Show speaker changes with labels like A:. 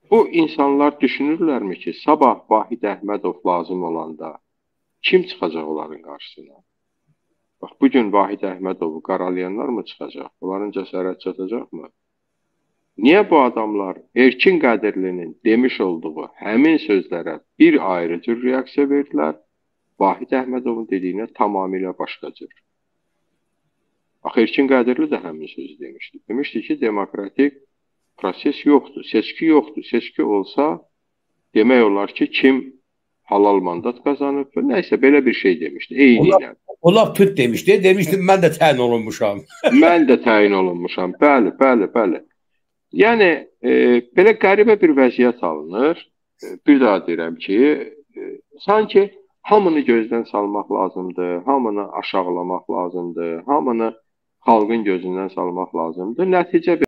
A: Bu insanlar düşünürlərmi ki, sabah Vahid Əhmədov lazım olanda kim çıxacaq onların qarşısına? Bax, bugün Vahid Əhmədovu qaralayanlar mı çıxacaq? Onların cəsarət çatacaqmı? Niyə bu adamlar Erkin Qədirlinin demiş olduğu həmin sözlərə bir ayrı cür reaksiya verdilər, Vahid Əhmədovun dediyinə tamamilə başqa cür. Axı Erkin Qədirli də həmin sözü demişdi. Demişdi ki, demokratik proses yoxdur, seçki yoxdur. Seçki olsa, demək olar ki, kim halal mandat qazanıb, nəysə belə bir şey demişdi. Eyni ilə.
B: Onlar tüt demişdi. Demişdim, mən də təyin olunmuşam.
A: Mən də təyin olunmuşam. Bəli, bəli, bəli. Yəni, belə qəribə bir vəziyyət alınır. Bir daha deyirəm ki, sanki hamını gözdən salmaq lazımdır, hamını aşağılamaq lazımdır, hamını xalqın gözündən salmaq lazımdır. Nəticə